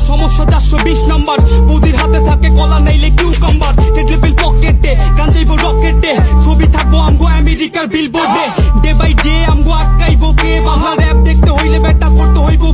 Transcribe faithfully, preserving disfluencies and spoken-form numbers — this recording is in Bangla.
সমস্যা চারশো বিশ নাম্বার বৌদির হাতে থাকে কলা নাইলে কিউকাম্বার রেড লেভেল পকেটে গান যাইবো রকেটে ছবি থাকবো আমগো আমেরিকার বিলবোর্ডে ডে বাই ডে আমগো আটকাইবো কে বাংলা র‍্যাপ দেখতে হইলে বেটা করতে হইব